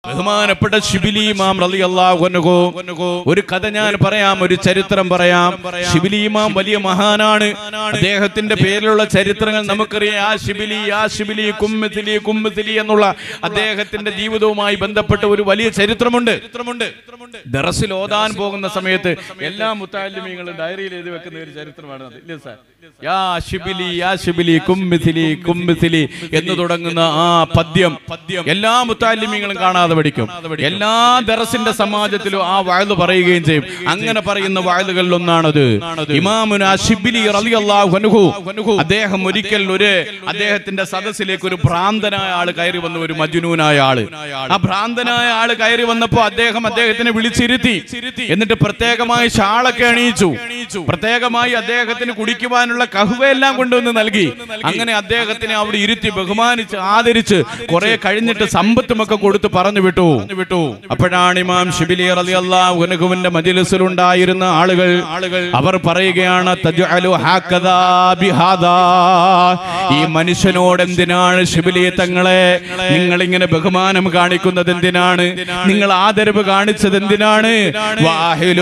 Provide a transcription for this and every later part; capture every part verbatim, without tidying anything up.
ബഹുമാനപ്പെട്ട ശിബിലി ഇമാം റളിയല്ലാഹു അൻഹു ഒരു കഥ ഞാൻ പറയാം, ഒരു ചരിത്രം പറയാം. ശിബിലി ഇമാം വലിയ മഹാനാണ്. അദ്ദേഹത്തിന്റെ പേരിലുള്ള ചരിത്രങ്ങൾ നമുക്കറിയാം. ആ ശിബിലി ആ ശിബിലി കുമ്മിത്തിലി കുമ്മിത്തിലി എന്നുള്ള അദ്ദേഹത്തിന്റെ ജീവിതവുമായി ബന്ധപ്പെട്ട ഒരു വലിയ ചരിത്രമുണ്ട്. ദറസിൽ ഓതാൻ പോകുന്ന സമയത്ത് എല്ലാ മുത്തഅല്ലിമീങ്ങളും ഡയറിയിൽ എഴുതി വെക്കുന്ന ഒരു ചരിത്രമാണ് അത്. ഇല്ലേ സാർ? യാ ശിബിലി യാ ശിബിലി കുമ്മിത്തിലി കുമ്മിത്തിലി എന്ന് തുടങ്ങുന്ന ആ പദ്യം എല്ലാ മുത്തഅല്ലിമീങ്ങളും കാണാതെ പഠിക്കും. എല്ലാ ദറസിന്റെ സമാജത്തിലും ആ വഅദ് പറയുകയും ചെയ്യും. അങ്ങനെ പറയുന്ന വഅദുകളിൽ ഒന്നാണത്. ഇമാമുനാ ശിബിലി റളിയല്ലാഹു അൻഹു അദ്ദേഹം ഒരിക്കൽ ഒരു അദ്ദേഹത്തിന്റെ സദസ്സിലേക്ക് ഒരു ഭ്രാന്തനായ ആള് കയറി വന്നു, ഒരു മജ്നൂനായ ആള്. ആ ഭ്രാന്തനായ ആള് കയറി വന്നപ്പോ അദ്ദേഹം അദ്ദേഹത്തിനെ വിളിച്ചിരുത്തി. എന്നിട്ട് പ്രത്യേകമായി ഷാളൊക്കെ അണിയിച്ചു. പ്രത്യേകമായി അദ്ദേഹത്തിന് കുടിക്കുവാനുള്ള കഹ്വയെല്ലാം കൊണ്ടുവന്ന് നൽകി. അങ്ങനെ അദ്ദേഹത്തിനെ അവിടെ ഇരുത്തി ബഹുമാനിച്ച് ആദരിച്ച് കുറെ കഴിഞ്ഞിട്ട് സമ്പത്തുമൊക്കെ കൊടുത്ത് പറഞ്ഞു വിട്ടു വിട്ടു അപ്പോഴാണ് ഇമാം ശിബിലി റളിയല്ലാഹു അൻഹുവിന്റെ മജ്ലിസിൽ ഉണ്ടായിരുന്ന ആളുകൾ അവർ പറയുകയാണ്, തജ്അലു ഹകദാ ബിഹാദാ, ഈ മനുഷ്യനോട് എന്തിനാണ് ശിബിലി തങ്ങളെ നിങ്ങൾ ഇങ്ങനെ ബഹുമാനം കാണിക്കുന്നത്? എന്തിനാണ് നിങ്ങൾ ആദരവ് കാണിച്ചത്? എന്തിനാണ്? വാഹിലു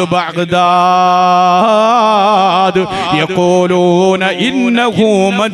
ബഗ്ദാദ് യഖൂലൂന ഇന്നഹു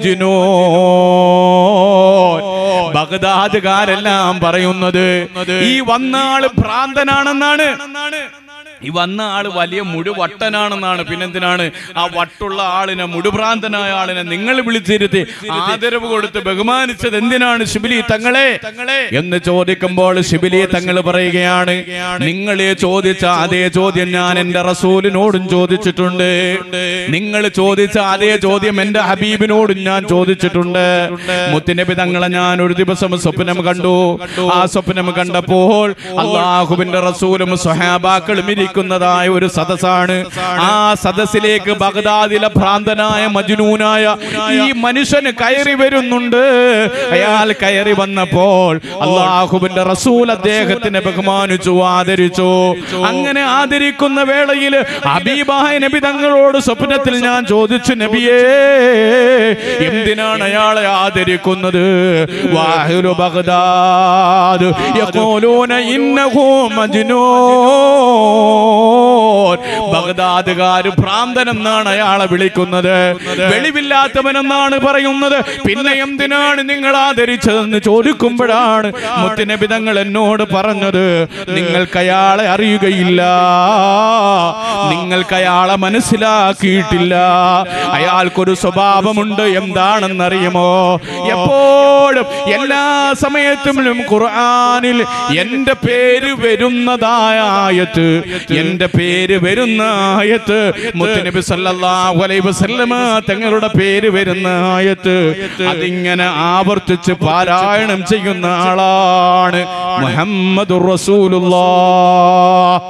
മജ്നൂൻ, ബഗ്ദാദുകാരെല്ലാം പറയുന്നത് ഈ വന്ന ആള് ഭ്രാന്തനാണെന്നാണ്. ഈ വന്ന ആള് വലിയ മുഴുവട്ടനാണെന്നാണ്. പിന്നെന്തിനാണ് ആ വട്ടുള്ള ആളിനെ, മുഴുഭ്രാന്തനായ ആളിനെ നിങ്ങൾ വിളിച്ചിരുത്തി ആദരവ് കൊടുത്ത് ബഹുമാനിച്ചത് എന്തിനാണ് ശിബിലി തങ്ങളെ എന്ന് ചോദിക്കുമ്പോൾ ശിബിലി തങ്ങൾ പറയുകയാണ്, നിങ്ങളെ ചോദിച്ച അതേ ചോദ്യം ഞാൻ എന്റെ റസൂലിനോടും ചോദിച്ചിട്ടുണ്ട്. നിങ്ങൾ ചോദിച്ച അതേ ചോദ്യം എന്റെ ഹബീബിനോടും ഞാൻ ചോദിച്ചിട്ടുണ്ട്. മുത്തുനബി തങ്ങളെ ഞാൻ ഒരു ദിവസം സ്വപ്നം കണ്ടു. ആ സ്വപ്നം കണ്ടപ്പോൾ അല്ലാഹുവിന്റെ റസൂലും സ്വഹാബാക്കളും ായ ഒരു സദസ്സാണ്. ആ സദസ്സിലേക്ക് ബഗ്ദാദിലെ ഭ്രാന്തനായ മജ്നൂനായ ഈ മനുഷ്യന് കയറി വരുന്നുണ്ട്. അയാൾ കയറി വന്നപ്പോൾ അല്ലാഹുവിന്റെ റസൂൽ അദ്ദേഹത്തിനെ ബഹുമാനിച്ചു, ആദരിച്ചു. അങ്ങനെ ആദരിക്കുന്ന വേളയിൽ ഹബീബായ നബി തങ്ങളോട് സ്വപ്നത്തിൽ ഞാൻ ചോദിച്ചു, നബിയേ എന്തിനാണ് അയാളെ ആദരിക്കുന്നത്? വാഹിലു ബഗ്ദാദ് യഖൂലൂന ഇന്നഹു മജ്നൂൻ, ബഗ്ദാദുകാർ ഭ്രാന്തൻ എന്നാണ് അയാളെ വിളിക്കുന്നത്, വെളിവില്ലാത്തവനെന്നാണ് പറയുന്നത്. പിന്നെ എന്തിനാണ് നിങ്ങൾ ആദരിച്ചതെന്ന് ചോദിക്കുമ്പോഴാണ് മുത്തുനബി തങ്ങൾ എന്നോട് പറഞ്ഞത്, നിങ്ങൾക്ക് അയാളെ അറിയുകയില്ല, നിങ്ങൾക്ക് അയാളെ മനസ്സിലാക്കിയിട്ടില്ല. അയാൾക്കൊരു സ്വഭാവമുണ്ട്. എന്താണെന്നറിയുമോ? എപ്പോഴും എല്ലാ സമയത്തും ഖുർആനിൽ എന്റെ പേര് വരുന്നതായ ആയത്ത്, എന്റെ പേര് വരുന്ന ആയത്ത്, മുത്തുനബി സല്ലല്ലാഹു അലൈഹി വസല്ലമ തങ്ങളുടെ പേര് വരുന്ന ആയത്ത് അതിങ്ങനെ ആവർത്തിച്ച് പാരായണം ചെയ്യുന്ന ആളാണ് മുഹമ്മദുർ റസൂലുള്ളാഹ്.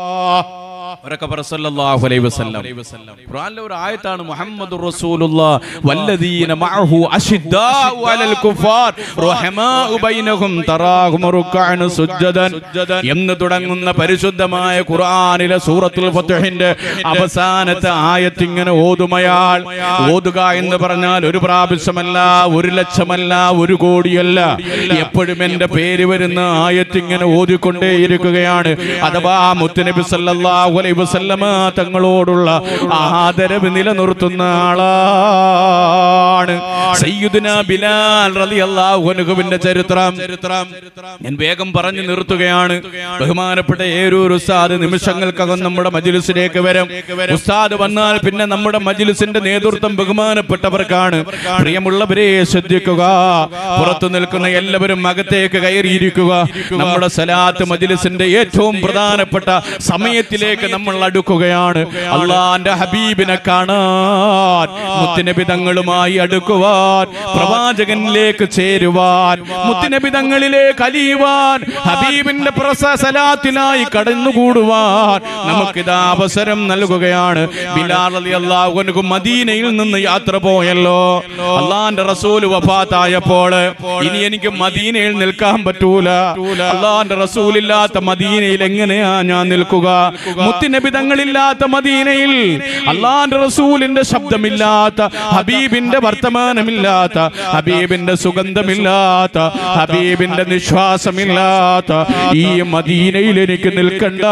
ഖുർആനിലെ ഒരു ആയത്താണ് മുഹമ്മദുർ റസൂലുള്ളാഹ് വല്ലദീന മഅഹു അശിദ്ദാഉ അലൽ കുഫാർ റഹമാഉ ബൈനഹും തറാഹും റുക്അൻ സുജ്ജദൻ എന്ന് തുടങ്ങുന്ന പരിശുദ്ധമായ ഖുർആനിലെ സൂറത്തുൽ ഫത്ഹിന്റെ അവസാനത്തെ ആയത്ത് ഇങ്ങനെ ഓതുമയാൾ. ഓതുക എന്ന് പറഞ്ഞാൽ ഒരു പ്രാവശ്യമല്ല, ഒരു ലക്ഷമല്ല, ഒരു കോടിയല്ല, എപ്പോഴും എന്റെ പേര് വരുന്ന ആയത്ത് ഇങ്ങനെ ഓതിക്കൊണ്ടേയിരിക്കുകയാണ്. അഥവാ മുത്തുനബി സല്ലല്ലാഹു അലൈഹി വസല്ലമ തങ്ങളോടുള്ള ആദരവ് നിലനിർത്തുന്ന ആളാണ്. സയ്യിദുനാ ബിലാൽ റളിയല്ലാഹു അൻഹുവിന്റെ ചരിത്രം ഞാൻ വേഗം പറഞ്ഞു നിർത്തുകയാണ്. ബഹുമാനപ്പെട്ട ഏരൂർ ഉസ്താദ് നിമിഷങ്ങൾക്കകം നമ്മുടെ മജ്ലിസിലേക്ക് വരും. ഉസ്താദ് വന്നാൽ പിന്നെ നമ്മുടെ മജ്ലിസിന്റെ നേതൃത്വം ബഹുമാനപ്പെട്ടവർക്കാണ്. പ്രിയമുള്ളവരെ ശ്രദ്ധിക്കുക, പുറത്തു നിൽക്കുന്ന എല്ലാവരും അകത്തേക്ക് കയറിയിരിക്കുക. നമ്മുടെ സലാത്ത് മജ്ലിസിന്റെ ഏറ്റവും പ്രധാനപ്പെട്ട സമയത്തിലേക്ക് നമ്മൾ അടുക്കുകയാണ്. അല്ലാഹുവിന്റെ ഹബീബിനെ കാണാൻ, മുത്തുനബി തങ്ങളുമായി അടുക്കുവാൻ, പ്രവാചകനിലേക്ക് ചേരുവാൻ, മുത്തുനബി തങ്ങളിലേക്ക് അലിയുവാൻ, ഹബീബിന്റെ സലാത്തിനായി കടന്നുകൂടുവാൻ നമുക്കിതാ അവസരം നൽകുകയാണ്. ബിലാൽ റളിയല്ലാഹു അൻഹു മദീനയിൽ നിന്ന് യാത്ര പോയല്ലോ. അല്ലാഹുവിന്റെ റസൂൽ വഫാത്തായപ്പോൾ ഇനി എനിക്ക് മദീനയിൽ നിൽക്കാൻ പറ്റൂല, അല്ലാഹുവിന്റെ റസൂൽ ഇല്ലാത്ത മദീനയിൽ എങ്ങനെയാ ഞാൻ നിൽക്കുക? മുത്തുനബി മുത്തുനബി തങ്ങളില്ലാത്ത മദീനയിൽ അള്ളാന്റെ റസൂലിന്റെ ശബ്ദമില്ലാത്ത, ഹബീബിന്റെ വർത്തമാനമില്ലാത്ത, ഹബീബിന്റെ സുഗന്ധമില്ലാത്ത, ഹബീബിന്റെ നിശ്വാസമില്ലാത്ത ഈ മദീനയിൽ എനിക്ക് നിൽക്കണ്ട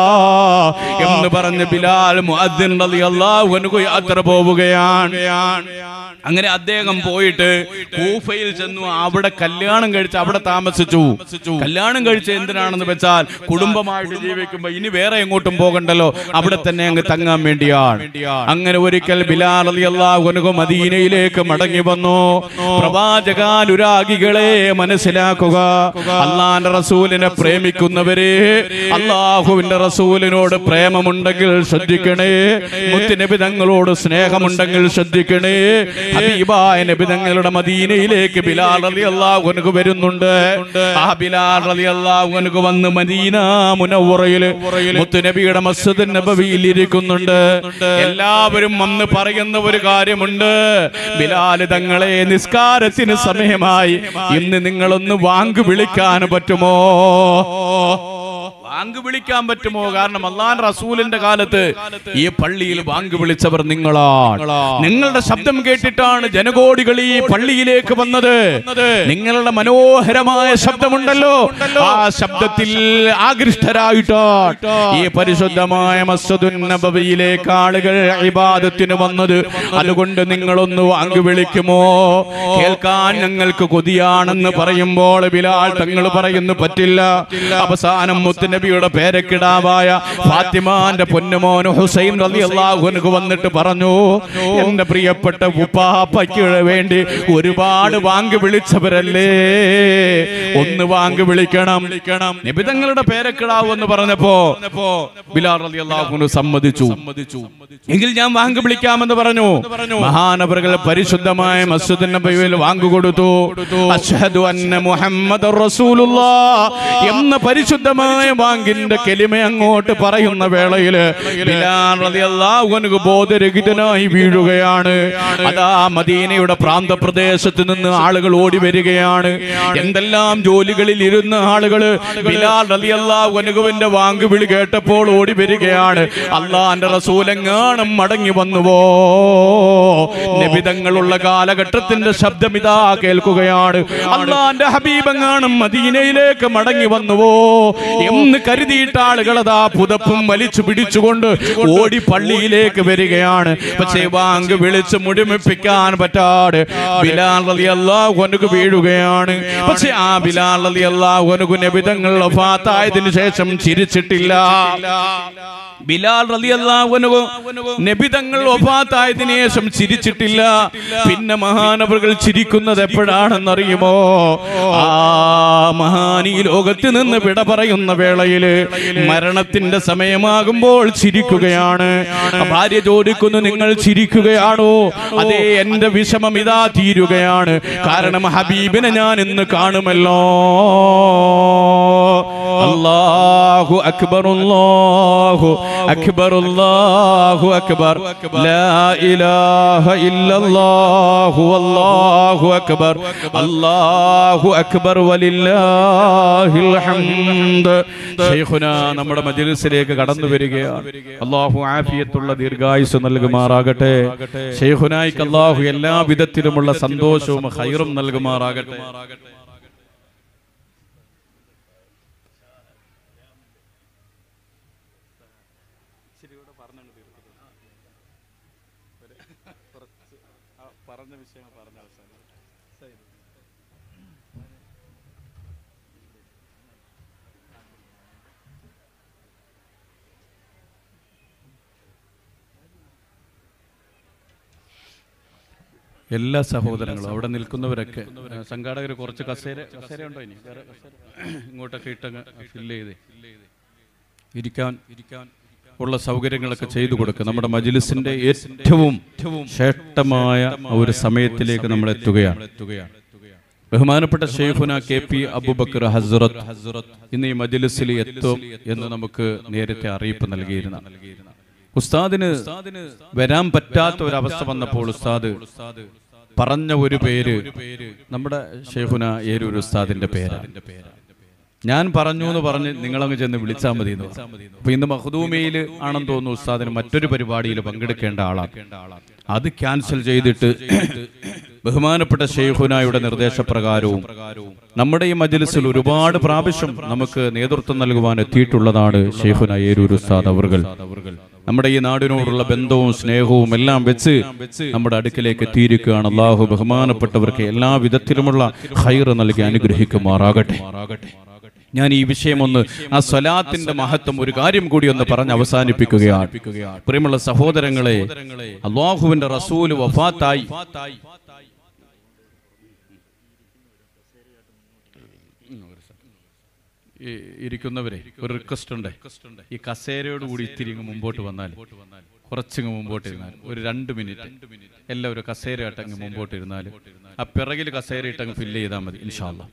എന്ന് പറഞ്ഞ് ബിലാൽ മുഅദ്ദിൻ റളിയല്ലാഹു അൻഹു യാത്ര പോവുകയാണ്. അങ്ങനെ അദ്ദേഹം പോയിട്ട് കൂഫയിൽ ചെന്നു. അവിടെ കല്യാണം കഴിച്ച് അവിടെ താമസിച്ചു. കല്യാണം കഴിച്ച് എന്തിനാണെന്ന് വെച്ചാൽ കുടുംബമായിട്ട് ജീവിക്കുമ്പോ ഇനി വേറെ എങ്ങോട്ടും പോകണ്ടല്ലോ, അവിടെ തന്നെ അങ്ങ് തങ്ങാൻ വേണ്ടിയാണ്. അങ്ങനെ ഒരിക്കൽ ബിലാൽ റളിയല്ലാഹു അൻഹു മദീനയിലേക്ക് മടങ്ങി വന്നു. പ്രവാചകാനുരാഗികളെ മനസ്സിലാക്കുക, അള്ളാന്റെ റസൂലിനെ പ്രേമിക്കുന്നവരെ, അള്ളാഹുവിന്റെ റസൂലിനോട് പ്രേമമുണ്ടെങ്കിൽ ശ്രദ്ധിക്കണേ, മുത്തുനബി തങ്ങളോട് സ്നേഹമുണ്ടെങ്കിൽ ശ്രദ്ധിക്കണേ. ഹബീബായ നബി തങ്ങളുടെ മദീനയിലേക്ക് ബിലാൽ റളിയല്ലാഹു അൻഹു വരുന്നുണ്ട്. ആ ബിലാൽ റളിയല്ലാഹു അൻഹു വന്ന് മദീന മുനവ്വറയിൽ മുത്തുനബിയുടെ മസ്ജിദ് നബവിയിൽ ഇരിക്കുന്നുണ്ട്. എല്ലാവരും വന്ന് പറയുന്ന ഒരു കാര്യമുണ്ട്, ബിലാൽ തങ്ങളെ നിസ്കാരത്തിന് സമയമായി, ഇന്ന് നിങ്ങളൊന്ന് വാങ്ക് വിളിക്കാൻ പറ്റുമോ? വാങ്ക് വിളിക്കാൻ പറ്റുമോ? കാരണം അല്ലാഹുവിന്റെ റസൂലിന്റെ കാലത്ത് ഈ പള്ളിയിൽ വാങ്ക് വിളിച്ചവർ നിങ്ങളാണ്. നിങ്ങളുടെ ശബ്ദം കേട്ടിട്ടാണ് ജനകോടികൾ ഈ പള്ളിയിലേക്ക് വന്നത്. നിങ്ങളുടെ മനോഹരമായ ശബ്ദമുണ്ടല്ലോ, ആ ശബ്ദത്തിൽ ആകൃഷ്ടരായിട്ടാണ് ഈ പരിശുദ്ധമായ മസ്ജിദുൻ നബവിയിലേക്ക് ആളുകൾ ഇബാദത്തിന് വന്നത്. അതുകൊണ്ട് നിങ്ങളൊന്ന് വാങ്ക് വിളിക്കുമോ? കേൾക്കാൻ ഞങ്ങൾക്ക് കൊതിയാണെന്ന് പറയുമ്പോൾ ബിലാൽ തങ്ങൾ പറയുന്നു പറ്റില്ല. അവസാനം മുത്തുനബി നബിയുടെ പേരക്കിടാവായ ഫാത്തിമാന്റെ പൊന്നുമോൻ ഹുസൈൻ റളിയല്ലാഹു അൻഹു വന്നിട്ട് പറഞ്ഞു, എന്റെ പ്രിയപ്പെട്ട ഉപ്പാപ്പയ്ക്ക് വേണ്ടി ഒരുപാട് വാങ്ക് വിളിച്ചവരല്ലേ, ഒന്ന് വാങ്ക് വിളിക്കണം. നബി തങ്ങളുടെ പേരക്കിടാവ് എന്ന് പറഞ്ഞപ്പോ ബിലാൽ റളിയല്ലാഹു അൻഹു സമ്മതിച്ചു. എങ്കിൽ ഞാൻ വാങ്ക് വിളിക്കാമെന്ന് പറഞ്ഞു. മഹാനവറുകൾ പരിശുദ്ധമായ മസ്ജിദുൻ നബവിയിൽ വാങ്ക് കൊടുത്തു. അശ്ഹദു അന്ന മുഹമ്മദർ റസൂലുള്ളാഹ് എന്ന പരിശുദ്ധമായ വാങ്കിന്റെ കെലിമ അങ്ങോട്ട് പറയുന്ന വേളയില് ബിലാൽ റളിയല്ലാഹു അൻഹു ബോധരഹിതനായി വീഴുകയാണ്. അതാ മദീനയുടെ പ്രാന്തപ്രദേശത്ത് നിന്ന് ആളുകൾ ഓടി വരികയാണ്. എന്തെല്ലാം ജോലികളിൽ ഇരുന്ന ആളുകൾ ബിലാൽ റളിയല്ലാഹു അൻഹുവിന്റെ വാങ്ക് വിളി കേട്ടപ്പോൾ ഓടി വരികയാണ്. അല്ലാഹുവിന്റെ റസൂലെങ്ങാനും മടങ്ങി വന്നുവോ? നബി തങ്ങളുള്ള കാലഘട്ടത്തിന്റെ ശബ്ദം ഇതാ കേൾക്കുകയാണ്. അല്ലാഹുവിന്റെ ഹബീബെങ്ങാനും മദീനയിലേക്ക് മടങ്ങി വന്നുവോ എന്ന് കരുതിയിട്ട് ആളുകൾ അതാ പുതപ്പും വലിച്ചു പിടിച്ചുകൊണ്ട് ഓടി പള്ളിയിലേക്ക് വരികയാണ്. പക്ഷേ വാങ്ക് വിളിച്ച് മുഴുമിപ്പിക്കാൻ പറ്റാതെ ബിലാൽ റളിയല്ലാഹു അൻഹു വീഴുകയാണ്. പക്ഷേ ആ ബിലാൽ റളിയല്ലാഹു അൻഹു നബി തങ്ങൾ വഫാത്തായതിനു ശേഷം ചിരിച്ചിട്ടില്ല. ബിലാൽ റളിയല്ലാഹു അൻഹു നബി തങ്ങൾ വഫാത്തായതിനു ശേഷം ചിരിച്ചിട്ടില്ല. പിന്നെ മഹാനവറുകൾ ചിരിക്കുന്നത് എപ്പോഴാണെന്നറിയുമോ? ആ മഹാനീ ലോകത്ത് നിന്ന് വിട പറയുന്ന വേളയില് മരണത്തിന്റെ സമയമാകുമ്പോൾ ചിരിക്കുകയാണ്. ഭാര്യ ചോദിക്കുന്നു, നിങ്ങൾ ചിരിക്കുകയാണോ? അതേ, എന്റെ വിഷമം ഇതാ തീരുകയാണ്. കാരണം ഹബീബിനെ ഞാൻ ഇന്ന് കാണുമല്ലോ. അല്ലാഹു അക്ബർ, അല്ലാഹു അക്ബർ, അല്ലാഹു അക്ബർ, ലാ ഇലാഹ ഇല്ലല്ലാഹു അല്ലാഹു അക്ബർ, അല്ലാഹു അക്ബർ വലില്ലാഹിൽ ഹംദ്. ശൈഖുനാ നമ്മുടെ മജ്ലിസിലേക്ക് കടന്നു വരികയാണ്. അല്ലാഹു ആഫിയത്തുള്ള ദീർഘായുസ് നൽകുമാറാകട്ടെ. ശൈഖുനായിക്ക് അല്ലാഹു എല്ലാ വിധത്തിലുമുള്ള സന്തോഷവും ഖൈറും നൽകുമാറാകട്ടെ. പറഞ്ഞ വിഷയം പറഞ്ഞ അവസാനം എല്ലാ സഹോദരങ്ങളും അവിടെ നിൽക്കുന്നവരൊക്കെ സംഘാടകർ കുറച്ച് കസേര കസേര ഉണ്ടോ ഇനി ഇങ്ങോട്ടൊക്കെ ഇട്ടങ്ങ് ഫില്ല് ചെയ്തേ ഇരിക്കാൻ ഇരിക്കാൻ ഉള്ള സൗകര്യങ്ങളൊക്കെ ചെയ്തു കൊടുക്കുക. നമ്മുടെ മജ്ലിസിന്റെ ഏറ്റവും ശ്രേഷ്ഠമായ ഒരു സമയത്തിലേക്ക് നമ്മൾ എത്തുകയാണ്. ബഹുമാനപ്പെട്ട ശൈഖുന കെ പി അബൂബക്കർ ഹസ്റത്ത് ഇന്ന് ഈ മജ്ലിസിൽ എത്തും എന്ന് നമുക്ക് നേരത്തെ അറിയിപ്പ് നൽകിയിരുന്ന ഉസ്താദിന് വരാൻ പറ്റാത്ത ഒരവസ്ഥ വന്നപ്പോൾ ഉസ്താദ് പറഞ്ഞ ഒരു പേര് നമ്മുടെ ശൈഖുന ഏരൂർ ഉസ്താദിന്റെ പേരാണ്. ഞാൻ പറഞ്ഞു എന്ന് പറഞ്ഞ് നിങ്ങളങ്ങ് ചെന്ന് വിളിച്ചാൽ മതി എന്ന്. അപ്പൊ ഇന്ന് മഖ്ദൂമിയിൽ ആണെന്ന് തോന്നുന്നു ഉസ്താദിന് മറ്റൊരു പരിപാടിയിൽ പങ്കെടുക്കേണ്ട ആളാണ്. അത് ക്യാൻസൽ ചെയ്തിട്ട് ബഹുമാനപ്പെട്ട ശൈഖുനായുടെ നിർദ്ദേശപ്രകാരവും നമ്മുടെ ഈ മജ്ലിസിൽ ഒരുപാട് പ്രാവശ്യം നമുക്ക് നേതൃത്വം നൽകുവാൻ എത്തിയിട്ടുള്ളതാണ് ശൈഖുന ഏരൂർ ഉസ്താദ് അവർകൾ. നമ്മുടെ ഈ നാടിനോടുള്ള ബന്ധവും സ്നേഹവും എല്ലാം വെച്ച് നമ്മുടെ അടുക്കിലേക്ക് എത്തിയിരിക്കുകയാണ്. അല്ലാഹു ബഹുമാനപ്പെട്ടവർക്ക് എല്ലാ വിധത്തിലുമുള്ള ഖൈർ നൽകി അനുഗ്രഹിക്കുമാറാകട്ടെ. ഞാൻ ഈ വിഷയം ഒന്ന് ആ സ്വലാത്തിന്റെ മഹത്വം ഒരു കാര്യം കൂടി ഒന്ന് പറഞ്ഞ് അവസാനിപ്പിക്കുകയാണ്. പ്രിയമുള്ള സഹോദരങ്ങളെ, അല്ലാഹുവിന്റെ റസൂല് വഫാത്തായി. ഇരിക്കുന്നവരെ ഒരു റിക്വസ്റ്റ് ഉണ്ട്, ഈ കസേരയോട് കൂടി ഇത്തിരി മുമ്പോട്ട് വന്നാൽ, കുറച്ചിങ്ങ് മുമ്പോട്ട് ഇരുന്നാൽ ഒരു രണ്ട് മിനിറ്റ് എല്ലാവരും കസേരയായിട്ടങ്ങ് മുമ്പോട്ട് ഇരുന്നാൽ ആ പിറകിൽ കസേര ഇട്ടങ്ങ് ഫില്ല് ചെയ്താൽ മതി ഇൻഷാ അല്ലാഹ്.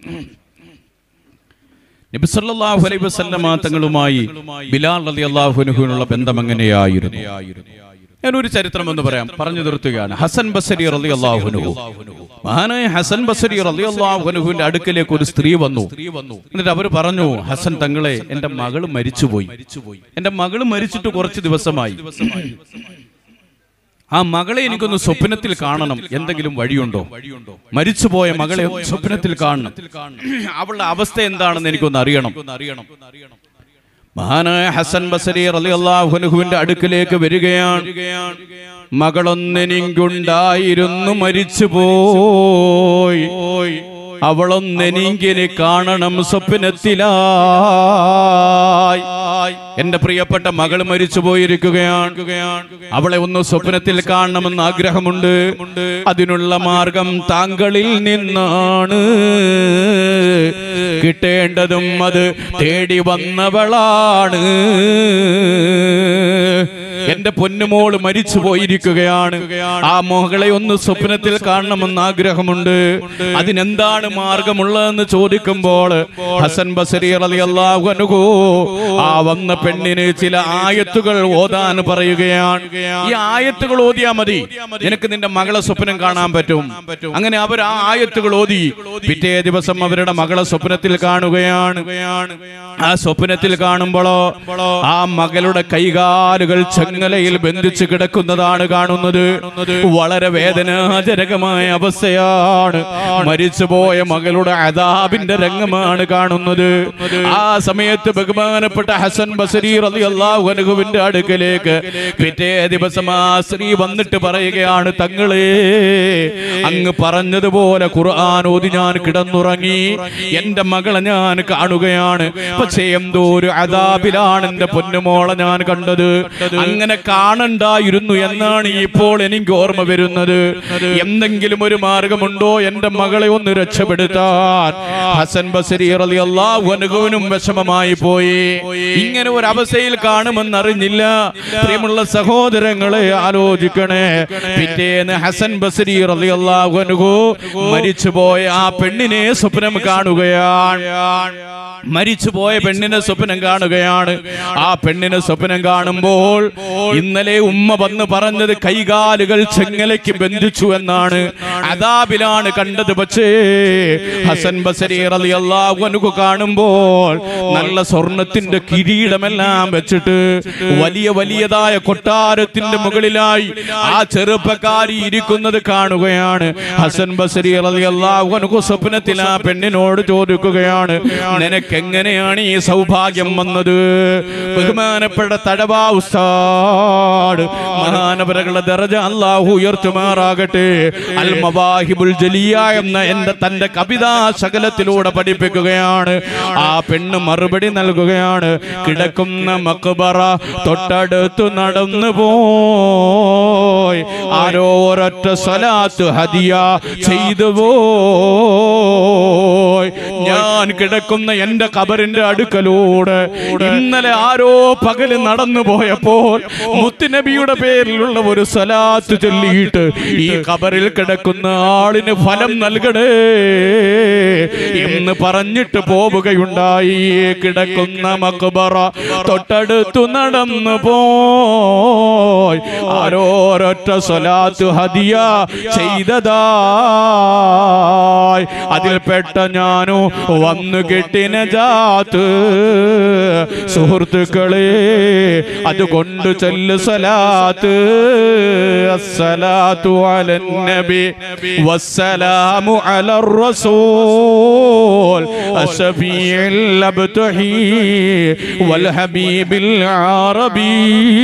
നബി സല്ലല്ലാഹു അലൈഹി വസല്ലമ തങ്ങളുമായി ബിലാൽ റളിയല്ലാഹു അൻഹുവിനുള്ള ബന്ധം എങ്ങനെയായിരുന്നു? ഞാൻ ഒരു ചരിത്രം എന്ന് പറയാം, പറഞ്ഞു നിർത്തുകയാണ്. ഹസൻ ബസരി റളിയല്ലാഹു അൻഹു, മഹാനായ ഹസൻ ബസരി റളിയല്ലാഹു അൻഹുവിന്റെ അടുക്കലേക്ക് ഒരു സ്ത്രീ വന്നു. എന്നിട്ട് അവർ പറഞ്ഞു, ഹസൻ തങ്ങളെ, എന്റെ മകള് മരിച്ചുപോയി. എന്റെ മകള് മരിച്ചിട്ട് കുറച്ച് ദിവസമായി. ആ മകളെ എനിക്കൊന്ന് സ്വപ്നത്തിൽ കാണണം, എന്തെങ്കിലും വഴിയുണ്ടോ? മരിച്ചുപോയ മകളെ സ്വപ്നത്തിൽ കാണണം, അവളുടെ അവസ്ഥ എന്താണെന്ന് എനിക്കൊന്ന് അറിയണം. മഹാനായ ഹസൻ ബസരി റളിയല്ലാഹു അൻഹുവിന്റെ അടുക്കലേക്ക് വരികയാണ്. മകളൊന്നെനിക്കുണ്ടായിരുന്നു, മരിച്ചുപോയി. അവളൊന്നെനിക്കിനെ കാണണം സ്വപ്നത്തിലായി. എന്റെ പ്രിയപ്പെട്ട മകൾ മരിച്ചു പോയിരിക്കുകയാണ്. അവളെ ഒന്ന് സ്വപ്നത്തിൽ കാണണമെന്ന് ആഗ്രഹമുണ്ട്. അതിനുള്ള മാർഗം താങ്കളിൽ നിന്നാണ് കിട്ടേണ്ടതും അത് തേടി വന്നവളാണ്. എന്റെ പൊന്നുമോള് മരിച്ചു പോയിരിക്കുകയാണ്. ആ മകളെ ഒന്ന് സ്വപ്നത്തിൽ കാണണമെന്ന് ആഗ്രഹമുണ്ട്. അതിനെന്താണ് മാർഗമുള്ളതെന്ന് ചോദിക്കുമ്പോൾ ഹസൻ ബസരി റളിയല്ലാഹു അൻഹു ആ വന്ന പെണ്ണിന് ചില ആയത്തുകൾ ഓതാൻ പറയുകയാണ്. ഈ ആയത്തുകൾ ഓതിയാ മതി, നിനക്ക് നിന്റെ മകളെ സ്വപ്നം കാണാൻ പറ്റും. അങ്ങനെ അവർ ആ ആയത്തുകൾ ഓതി. പിറ്റേ ദിവസം അവരുടെ മകളെ സ്വപ്നത്തിൽ കാണുകയാണ്. ആ സ്വപ്നത്തിൽ കാണുമ്പോഴോ ആ മകളുടെ കൈകാലുകൾ ചങ്ങലയിൽ ബന്ധിച്ച് കിടക്കുന്നതാണ് കാണുന്നത്. വളരെ വേദനാജനകമായ അവസ്ഥയാണ്. മരിച്ചുപോയ മകളുടെ അദാബിന്റെ രംഗമാണ് കാണുന്നത്. ആ സമയത്ത് ബഹുമാനപ്പെട്ട ഹസൻ ബസരി റളിയല്ലാഹു അൻഹുവിന്റെ അടുക്കലേക്ക് പിറ്റേ ദിവസം ആ സ്ത്രീ വന്നിട്ട് പറയുകയാണ്, തങ്ങളെ, അങ്ങ് പറഞ്ഞതുപോലെ ഖുർആൻ ഓതി ഞാൻ കിടന്നുറങ്ങി. എന്റെ മകളെ ഞാൻ കാണുകയാണ്. പക്ഷേ എന്തോ ഒരു അദാബിലാണ് എന്റെ പൊന്നുമോളെ ഞാൻ കണ്ടത്. അങ്ങനെ കാണണ്ടായിരുന്നു എന്നാണ് ഇപ്പോൾ എനിക്ക് ഓർമ്മ വരുന്നത്. എന്തെങ്കിലും ഒരു മാർഗമുണ്ടോ എന്റെ മകളെ ഒന്ന് രക്ഷപ്പെടുത്താൻ? ഹസൻ ബസരി റളിയല്ലാഹു അൻഹുവിനും വിഷമമായി പോയി. ഇങ്ങനെ ഒരു അവസ്ഥയിൽ കാണുമെന്നറിഞ്ഞില്ല. പ്രിയമുള്ള സഹോദരങ്ങളെ, ആലോചിക്കണേ. പിറ്റേന്ന് ഹസൻ ബസരി റളിയല്ലാഹു അൻഹു മരിച്ചുപോയ ആ പെണ്ണിനെ സ്വപ്നം കാണുകയാണ്. മരിച്ചുപോയ പെണ്ണിനെ സ്വപ്നം കാണുകയാണ്. ആ പെണ്ണിനെ സ്വപ്നം കാണുമ്പോൾ ഇന്നലെ ഉമ്മ വന്ന് പറഞ്ഞത് കൈകാലുകൾ ചെങ്ങലയ്ക്ക് ബന്ധിച്ചു എന്നാണ്. അദാബിലാണ് കണ്ടത്. പക്ഷേ ഹസൻ ബസരി റളിയല്ലാഹു അൻഹു കാണുമ്പോൾ നല്ല സ്വർണത്തിന്റെ കിരീടമെല്ലാം വെച്ചിട്ട് വലിയ വലിയതായ കൊട്ടാരത്തിന്റെ മുകളിലായി ആ ചെറുപ്പക്കാരി ഇരിക്കുന്നത് കാണുകയാണ്. ഹസൻ ബസരി റളിയല്ലാഹു അൻഹു സ്വപ്നത്തിൽ ആ പെണ്ണിനോട് ചോദിക്കുകയാണ്, നിനക്ക് എങ്ങനെയാണ് ഈ സൗഭാഗ്യം വന്നത്? ബഹുമാനപ്പെട്ട തഴവാ ഉസ്താദ്, മഹാനവറുകളുടെ ദറജ അല്ലാഹു ഉയർത്തുമാറാകട്ടെ, അൽ മവാഹിബുൽ ജലിയ എന്ന എന്റെ തന്റെ കവിതാ ശകലത്തിലൂടെ പഠിപ്പിക്കുകയാണ്. ആ പെണ്ണ് മറുപടി നൽകുകയാണ്, കിടക്കുന്ന മക്ബറ തൊട്ടടുത്ത് നടന്നു പോയി ആരോ ഒരൊറ്റ സ്വലാത്ത് ഹദിയ ചെയ്തു പോയി. ഞാൻ കിടക്കുന്ന എന്റെ ഖബറിന്റെ അടുക്കലൂടെ ഇന്നലെ ആരോ പകല് നടന്നു പോയപ്പോൾ മുത്തുനബിയുടെ പേരിലുള്ള ഒരു സ്വലാത്ത് ചൊല്ലിയിട്ട് ഈ ഖബറിൽ കിടക്കുന്ന ആളിന് ഫലം നൽകണേ എന്ന് പറഞ്ഞിട്ട് പോവുകയുണ്ടായി. കിടക്കുന്ന മഖ്ബറ തൊട്ടടുത്തു നടന്നു പോയി ആരോരൊറ്റ സ്വലാത്ത് ഹദിയ ചെയ്തതായി. അതിൽപ്പെട്ട ഞാനു വന്നു കെട്ടിന ജാത്ത്. സുഹൃത്തുക്കളെ, അതുകൊണ്ട് ചൊല്ലു സ്വലാത്ത്. അസ്സലാത്തു അലൻ നബി വസ്സലാമു അലർ റസൂൽ അശഫീഉൽ അബ്തഹി വൽ ഹബീബിൽ അറബി.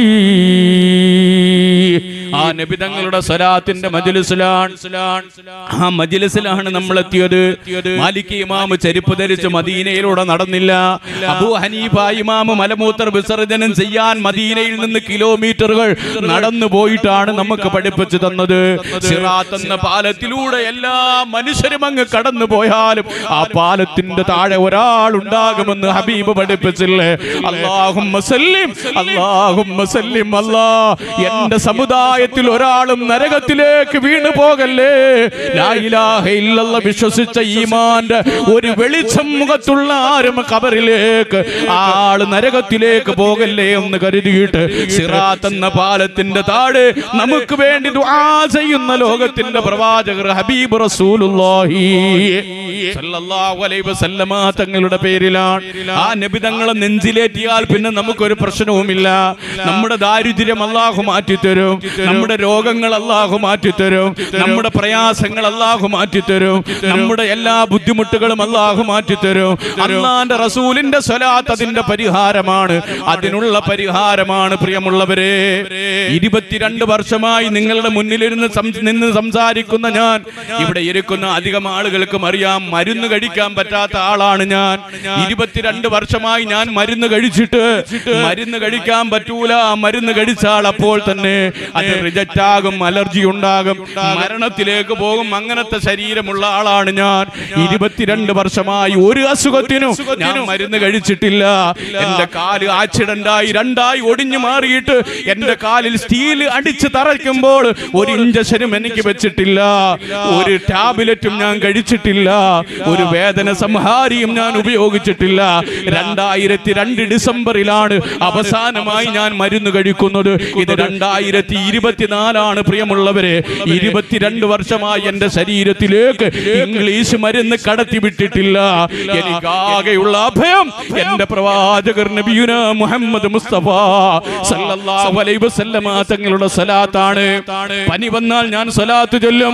ആ നബി തങ്ങളുടെ സ്വലാത്തിന്റെ മജ്ലിസിലാണ് ആ മജ്ലിസിലാണ് നമ്മൾ എത്തിയത്. മാലിക് ഇമാം ചെരുപ്പ് ധരിച്ച് മദീനയിലൂടെ നടന്നില്ല. അബൂ ഹനീഫ ഇമാം മലമൂത്ര വിസർജനം ചെയ്യാൻ മദീനയിൽ നിന്ന് കിലോമീറ്ററുകൾ നടന്നു പോയിട്ടാണ് നമുക്ക് പഠിപ്പിച്ചു തന്നത്. സിറാത്ത് എന്ന പാലത്തിലൂടെ എല്ലാ മനുഷ്യരും അങ്ങ് കടന്നു പോയാലും ആ പാലത്തിന്റെ താഴെ ഒരാൾ ഉണ്ടാകുമെന്ന് ഹബീബ് പഠിപ്പിച്ചില്ലേ? അല്ലാഹുമ്മ സല്ലിം അല്ലാഹുമ്മ സല്ലിം. അല്ലാ, എന്റെ സമുദായത്തിൽ ഒരാളും നരകത്തിലേക്ക് വീണു പോകല്ലേ. ലാ ഇലാഹ ഇല്ലല്ലാഹ് വിശ്വസിച്ച ഈമാന്റെ ഒരു വെളിച്ചം മുഖത്തുള്ള ആരും ഖബറിലേക്ക് ആള് നരകത്തിലേക്ക് പോകല്ലേ എന്ന് കരുതിയിട്ട് സിറാത്ത് എന്ന പാലത്തിന്റെ താഴെ നമുക്ക് വേണ്ടി ദുആ ചെയ്യുന്ന ലോകത്തിന്റെ പ്രവാചകർ ഹബീബ് റസൂലുള്ളാഹി സല്ലല്ലാഹു അലൈഹി വസല്ലമ തങ്ങളുടെ പേരിലാണ്. ആ നബി തങ്ങളെ നെഞ്ചിലേറ്റിയാൽ പിന്നെ നമുക്കൊരു പ്രശ്നവുമില്ല. നമ്മുടെ ദാരിദ്ര്യം അല്ലാഹു മാറ്റിത്തരും, നമ്മുടെ രോഗങ്ങൾ അല്ലാഹു മാറ്റിത്തരും, നമ്മുടെ പ്രയാസങ്ങൾ അല്ലാഹു മാറ്റിത്തരും, നമ്മുടെ എല്ലാ ബുദ്ധിമുട്ടുകളും അല്ലാഹു മാറ്റിത്തരും. അല്ലാഹുവിന്റെ റസൂലിന്റെ സ്വലാത്ത് അതിന്റെ പരിഹാരമാണ്, അതിനുള്ള പരിഹാരമാണ്. പ്രിയമുള്ളവരെ, ഇരുപത്തിരണ്ട് വർഷമായി നിങ്ങളുടെ മുന്നിലിരുന്ന് നിന്ന് സംസാരിക്കുന്ന ഞാൻ, ഇവിടെ ഇരിക്കുന്ന അധികം ആളുകൾക്കും അറിയാം മരുന്ന് കഴിക്കാൻ പറ്റാത്ത ആളാണ് ഞാൻ. ഇരുപത്തിരണ്ട് വർഷമായി ഞാൻ മരുന്ന് കഴിച്ചിട്ട് മരുന്ന് കഴിക്കാൻ പറ്റൂല, മരുന്ന് കഴിച്ചാൽ അപ്പോൾ തന്നെ അത് റിജക്റ്റ് ആകും, അലർജി ഉണ്ടാകും, മരണത്തിലേക്ക് പോകും. അങ്ങനത്തെ ശരീരമുള്ള ആളാണ് ഞാൻ. ഇരുപത്തിരണ്ട് വർഷമായി ഒരു അസുഖത്തിനും ഞാൻ മരുന്ന് കഴിച്ചിട്ടില്ല. എന്റെ കാല് ആക്സിഡന്റായി രണ്ടായി ഒടിഞ്ഞു മാറിയിട്ട് എന്റെ കാലിൽ സ്റ്റീൽ അടിച്ച് തറയ്ക്കുമ്പോൾ ഒരു ഇഞ്ചക്ഷനും എനിക്ക് വെച്ചിട്ടില്ല, ഒരു ടാബ്ലറ്റും ഞാൻ കഴിച്ചിട്ടില്ല, ഒരു വേദന സംഹാരിയും ഞാൻ ഉപയോഗിച്ചിട്ടില്ല. രണ്ടായിരത്തി രണ്ട് ഡിസംബറിലാണ് അവസാനമായി ഞാൻ മരുന്ന് കഴിക്കുന്നത്. ഇത് രണ്ടായിരത്തി ഇരുപത്തിനാലാണ്. പ്രിയമുള്ളവരെ, ഇരുപത്തിരണ്ട് വർഷമായി എന്റെ ശരീരത്തിലേക്ക് ഇംഗ്ലീഷ് മരുന്ന് കടത്തി വിട്ടിട്ടില്ല. എനിക്കാകെയുള്ള അഭയം എന്റെ പ്രവാചകർ നബിയുന മുഹമ്മദ് മുസ്തഫ സല്ലല്ലാഹു അലൈഹി വസല്ലമ തങ്ങളുടെ സ്വലാത്താണ്. പനി വന്നാൽ ഞാൻ സ്വലാത്ത് ചൊല്ലും.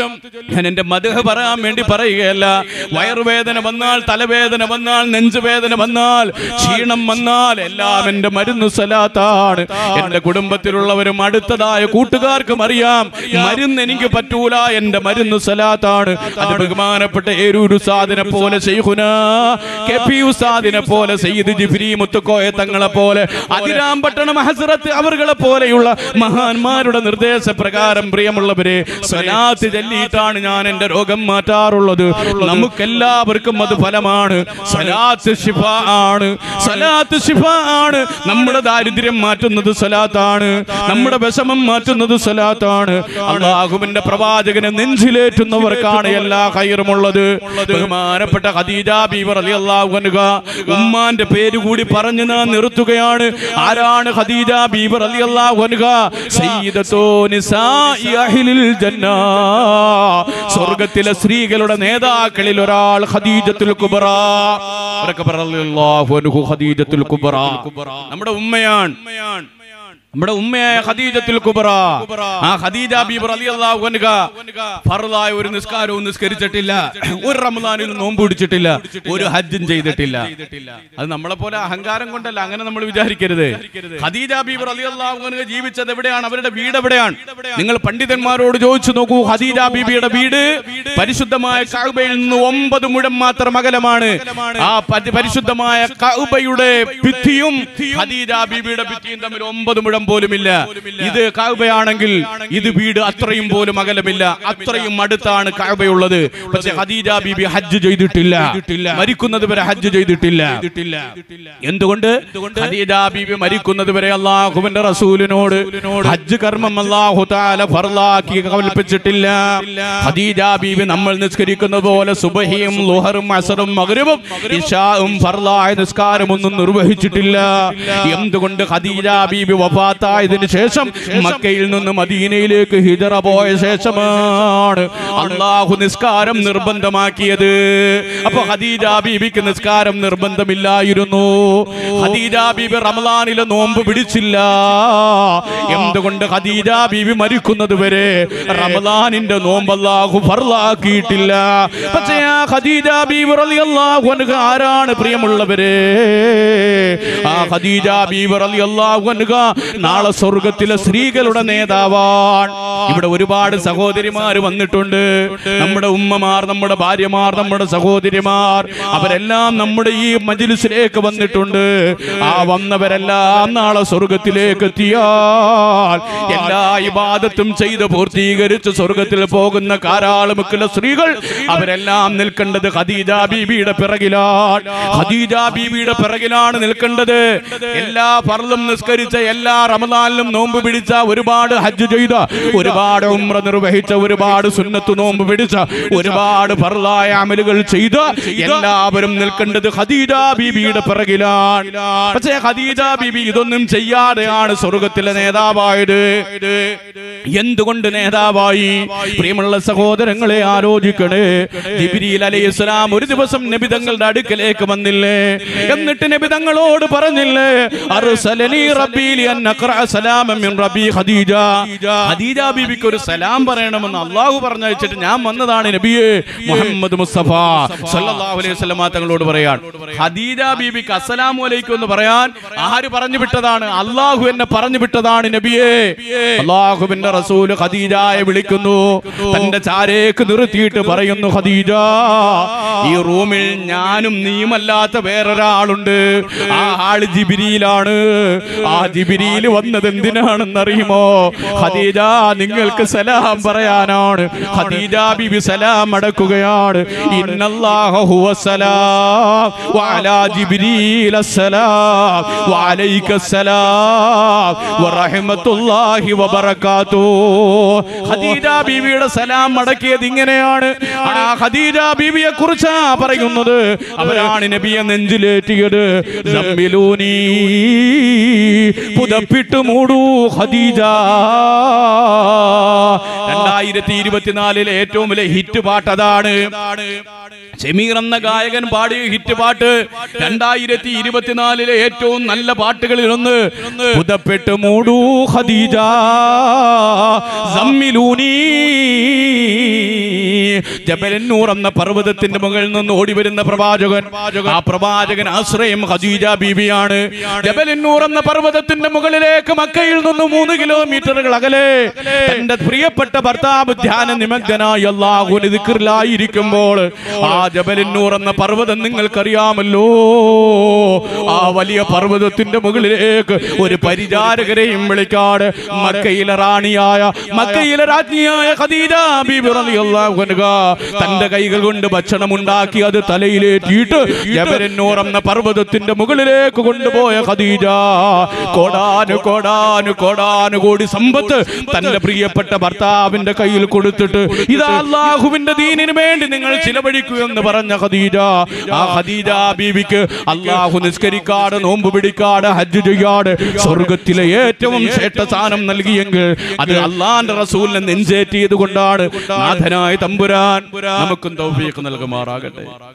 ഞാൻ എന്റെ മദ്ഹ് പറയാൻ വേണ്ടി പറയുകയല്ല. വയറുവേദന വന്നാൽ, തലവേദന വന്നാൽ, നെഞ്ചുവേദന വന്നാൽ, ക്ഷീണം വന്നാൽ എല്ലാം എന്റെ മരുന്ന് സ്വലാത്താണ്. എന്റെ കുടുംബത്തിലുള്ളവരും അടുത്തതായ കൂട്ടുകാർക്കും അറിയാം മരുന്ന് എനിക്ക് പറ്റൂല, എന്റെ മരുന്ന് സ്വലാത്താണ്. അത് ബഹുമാനപ്പെട്ട ഏരൂർ ഉസ്താദിനെ പോലെ, ശൈഖുനാ കെ പി ഉസ്താദിനെ പോലെ, സയ്യിദ് ജിഫ്രി മുത്തുക്കോയ തങ്ങളെ പോലെ, അതിരാമ്പട്ടണം ഹസ്രത്ത് അവരുടെ പോലെയുള്ള മഹാന്മാരുടെ നിർദ്ദേശപ്രകാരം പ്രിയമുള്ളവരെ സ്വലാത്ത് ചൊല്ലിയിട്ടാണ് ഞാൻ എന്റെ രോഗം മാറ്റാറുള്ളത്. നമുക്കെല്ലാവർക്കും അത് ഫലമാണ്. സ്വലാത്ത് ശിഫാ ആണ്, സ്വലാത്ത് ശിഫാ ആണ്. നമ്മുടെ ദാരിദ്ര്യം മാറ്റുന്നത് സ്വലാത്താണ്, നമ്മുടെ വിഷമം മാറ്റുന്നത് സ്വലാത്താണ്. അല്ലാഹുവിന്റെ പ്രവാചകനെ നെഞ്ചിലേറ്റുന്നവർക്കാണ് എല്ലാ ഖൈറുമുള്ളത്. ബഹുമാനപ്പെട്ട ഖദീജ ബീവി റളിയല്ലാഹു അൻഹ, ഉമ്മാന്റെ പേര് കൂടി പറഞ്ഞു ഞാൻ നിർത്തുകയാണ്. ആരാണ് ഖദീജ ബീവി റളിയല്ലാഹു അൻഹ? സയ്യിദത്തു നിസാഇ അഹ്ലിൽ ജന്ന, സ്വർഗ്ഗത്തിലെ സ്ത്രീകളുടെ നേതാക്കളിൽ ഒരാൾ ഖദീജത്തുൽ കുബ്ര റളിയല്ലാഹു അൻഹു. ഖദീജത്തുൽ കുബ്ര നമ്മുടെ ഉമ്മയാണ്, നമ്മുടെ ഉമ്മയായ ഖദീജത്തുൽ കുബ്ര. ആ ഖദീജ ബീബി റളിയല്ലാഹു അൻഹ ഫർളായ ഒരു നിസ്കാരവും നിസ്കരിച്ചിട്ടില്ല, ഒരു റമദാനിൽ നോമ്പ് പിടിച്ചിട്ടില്ല, ഒരു ഹജ്ജും ചെയ്തിട്ടില്ല. അത് നമ്മളെ പോലെ അഹങ്കാരം കൊണ്ടല്ല, അങ്ങനെ നമ്മൾ വിചാരിക്കരുത്. ഖദീജ ബീബി റളിയല്ലാഹു അൻഹ ജീവിച്ചത് എവിടെയാണ്? അവരുടെ വീട് എവിടെയാണ്? നിങ്ങൾ പണ്ഡിതന്മാരോട് ചോദിച്ചു നോക്കൂ. ഖദീജ ബീബിയുടെ വീട് പരിശുദ്ധമായ കഅബയിൽ നിന്ന് ഒമ്പത് മുഴം മാത്രം അകലമാണ്. ആ പരിശുദ്ധമായ കഅബയുടെ ഭിത്തിയും ഖദീജ ബീബിയുടെ ഭിത്തിയും തമ്മിൽ ഒമ്പത് മുഴം ദൂരം പോലുമില്ല. ഇത് കഅബയാണെങ്കിൽ ഇത് വീട് അത്രയും പോലും അകലമില്ല, അത്രയും അടുത്താണ് കഅബയുള്ളത്. പക്ഷേ ഖദീജ ബീബി ഹജ്ജ് ചെയ്തിട്ടില്ല, മരിക്കുന്നത് വരെ ഹജ്ജ് ചെയ്തിട്ടില്ല. എന്തുകൊണ്ട്? ഖദീജ ബീബി മരിക്കുന്നത് വരെ അല്ലാഹുവിന്റെ റസൂലിനോട് ഹജ്ജ് കർമ്മം അല്ലാഹു തആല ഫർളാക്കി കൽപ്പിച്ചിട്ടില്ല. ഖദീജ ബീബി നമ്മൾ നിസ്കരിക്കുന്ന പോലെ സുബഹിയും ളുഹറും അസ്റും മഗ്രിബും ഇശാഉം ഫർളായ നിസ്കാരം ഒന്നും നിർവഹിച്ചിട്ടില്ല. എന്തുകൊണ്ട്? ഖദീജ ബീബി വഫാത്തായതിനു ശേഷം മക്കയിൽ നിന്ന് മദീനയിലേക്ക് ഹിജറ പോയ ശേഷമാണ് അല്ലാഹു നിസ്കാരം നിർബന്ധമാക്കിയത്. അപ്പൊ ഖദീജ ബീബിക്ക് നിസ്കാരം നിർബന്ധമില്ലായിരുന്നു. ഖദീജ ബീബി റമളാനിലെ നോമ്പ് പിടിച്ചില്ല. എന്തുകൊണ്ട്? ഖദീജ ബീബി മരിക്കുന്നത് വരെ റമളാനിന്റെ നോമ്പ് അല്ലാഹു ഫർളാക്കിയിട്ടില്ല. പക്ഷേ ആ ഖദീജ ബീബി റളിയല്ലാഹു അൻഹ ആരാണ് പ്രിയമുള്ളവരെ? ആ ഖദീജ ബീബി റളിയല്ലാഹു അൻഹ നാളെ സ്വർഗ്ഗത്തിലെ സ്ത്രീകളുടെ നേതാവാണ്. ഇവിടെ ഒരുപാട് സഹോദരിമാർ വന്നിട്ടുണ്ട്. നമ്മുടെ ഉമ്മമാർ, നമ്മുടെ ഭാര്യമാർ, നമ്മുടെ സഹോദരിമാർ, അവരെല്ലാം നമ്മുടെ ഈ മജ്ലിസിലേക്ക് വന്നിട്ടുണ്ട്. ആ വന്നവരെല്ലാം നാളെ സ്വർഗ്ഗത്തിലേക്ക് എത്തിയാൽ എല്ലാ ഇബാദത്തും ചെയ്ത് പൂർത്തീകരിച്ച് സ്വർഗ്ഗത്തിൽ പോകുന്ന കാരാളുമുക്കുള്ള സ്ത്രീകൾ അവരെല്ലാം നിൽക്കേണ്ടത് ഖദീജ ബീബിയുടെ പിറകിലാണ്. ഖദീജ ബീബിയുടെ പിറകിലാണ് നിൽക്കേണ്ടത്. എല്ലാ ഫർളും നിസ്കരിച്ച, എല്ലാ റമളാനിലും നോമ്പ് പിടിച്ച, ഒരുപാട് ഹജ്ജ് ചെയ്ത, ഒരുപാട് ഉംറ നിർവഹിച്ച, ഒരുപാട് സുന്നത്ത് നോമ്പ് പിടിച്ച, ഒരുപാട് ഫർളായ അമലുകൾ ചെയ്ത എല്ലാവരും നിൽക്കേണ്ടത് ഖദീജ ബീബിയുടെ പിറകിലാണ്. പക്ഷേ ഖദീജ ബീബി ഇതൊന്നും ചെയ്യാതെയാണ് സ്വർഗ്ഗത്തിലെ നേതാവായത്. എന്തുകൊണ്ട് നേതാവായി? പ്രിയമുള്ള സഹോദരങ്ങളെ ആലോചിക്കണേ. ജിബ്രീൽ അലൈഹിസ്സലാം ഒരു ദിവസം നബി തങ്ങളുടെ അടുക്കലേക്ക് വന്നില്ലേ? എന്നിട്ട് നബി തങ്ങളോട് പറഞ്ഞില്ലേ, അർസലനി റബ്ബി ലിഅൻ അഖറഅ സലാമൻ മിൻ റബ്ബി ഖദീജ. ഖദീജ ബീബിക്ക് ഒരു സലാം പറയണമെന്ന് അല്ലാഹു പറഞ്ഞയച്ചിട്ട് ഞാൻ വന്നതാണ് നബിയേ. മുഹമ്മദ് മുസ്തഫ സല്ലല്ലാഹു അലൈഹി വസല്ലം തങ്ങളോട് പറയാൻ ഖദീജ ബീബിക്ക് അസ്സലാമു അലൈക്കും എന്ന് പറയാൻ ആര് പറഞ്ഞു വിട്ടതാണ്? അല്ലാഹു എന്നെ പറഞ്ഞു വിട്ടതാണ് നബിയേ. അല്ലാഹുവിന്റെ റസൂൽ ഖദീജയെ വിളിക്കുന്നു, തന്റെ ചാരേക്ക് നിർത്തിയിട്ട് പറയുന്നു, ഖദീജ, ഈ റൂമിൽ ഞാനും നീയുമല്ലാത്ത വേറൊരാളുണ്ട്. ആ ആള് ജിബ്രീലാണ്. ആ ജിബ്രീൽ വന്നത് എന്തിനാണെന്നറിയുമോ? ഖദീജ, നിങ്ങൾക്ക് സലാം പറയാനാണ്. ഖദീജ ബിബി സലാം അടക്കുകയാണ്. ഇന്നല്ലാഹ ഹുവസ്സലാം വഅലാ ജിബ്രീൽ അസ്സലാം വഅലൈക്കസ്സലാം വറഹ്മത്തുള്ളാഹി വബറകാതുഹു. ഖദീജ ബീവിയുടെ സലാം മടക്കിയത് ഇങ്ങനെയാണ്. ആ ഖദീജ ബീവിയെ കുറിച്ചാ പറയുന്നത്. അവരാണ് നബിയെ നെഞ്ചിലേറ്റിയത്. സമ്മിലൂനി, പുതപ്പിട്ട് മൂടൂ ഖദീജ. രണ്ടായിരത്തി ഇരുപത്തിനാലിലെ ഏറ്റവും വലിയ ഹിറ്റ് പാട്ട് അതാണ്. ഷമീർ എന്ന ഗായകൻ പാടിയ ഹിറ്റ് പാട്ട് രണ്ടായിരത്തി ഇരുപത്തിനാലിലെ ഏറ്റവും നല്ല പാട്ടുകളിൽ ഒന്ന്. പുതപ്പെട്ട് മൂടൂ ഖദീജ, സമ്മിലൂനി. ജബലന്നൂർ എന്ന പർവ്വതത്തിന്റെ മുകളിൽ നിന്ന് ഓടി വരുന്ന പ്രവാചകൻ, ആ പ്രവാചകൻ ആശ്രയം ഖദീജ ബീവിയാണ്. ജബലന്നൂർ എന്ന പർവ്വതത്തിന്റെ മുകളിലേക്ക് മക്കയിൽ നിന്ന് മൂന്ന് കിലോമീറ്ററുകൾ അകലെ തന്റെ പ്രിയപ്പെട്ട ഭർത്താവ് ധ്യാന നിമഗ്നായി അല്ലാഹുവിന്റെ ദിക്റിലായിരിക്കുമ്പോൾ ആ ജബലന്നൂർ എന്ന പർവ്വതം നിങ്ങൾക്കറിയാമല്ലോ. ആ വലിയ പർവ്വതത്തിന്റെ മുകളിലേക്ക് ഒരു പരിചാരകരെയും വിളിക്കാട് മക്കയിലെ റാണിയായ, മക്കയിലെ രാജ്ഞിയായ ഖദീജ ബീബി റളിയല്ലാഹു അൻഹ തന്റെ കൈകൾ കൊണ്ട് ഭക്ഷണം ഉണ്ടാക്കി അത് തലയിലേറ്റിയിട്ട് ജബലന്നൂർ എന്ന പർവ്വതത്തിന്റെ മുകളിലേക്ക് കൊണ്ടുപോയ ഖദീജ കോടാനു കോടാനു കോടാനു കോടി സമ്പത്ത് തന്റെ പ്രിയപ്പെട്ട ഭർത്താവിന്റെ കയ്യിൽ കൊടുത്തിട്ട് ഇതാ അല്ലാഹുവിന്റെ ദീനിന് വേണ്ടി നിങ്ങൾ ചിലവഴിക്കൂ എന്ന് പറഞ്ഞ ഖദീജ, ആ ഖദീജ ബീവിക്ക് അല്ലാഹു നിസ്കരിക്കാതെ, നോമ്പ് പിടിക്കാതെ, ഹജ്ജ് ചെയ്യാതെ സ്വർഗ്ഗത്തിലെ ഏറ്റവും ശ്രേഷ്ഠ സ്ഥാനം നൽകിയെങ്കിൽ അത് അല്ലാഹുവിന്റെ റസൂലിനെ നെഞ്ചേറ്റിയത് കൊണ്ടാണ്. നാഥനായ തമ്പുരാൻ നമുക്കും തൗഫീഖ് നൽകുമാറാകട്ടെ.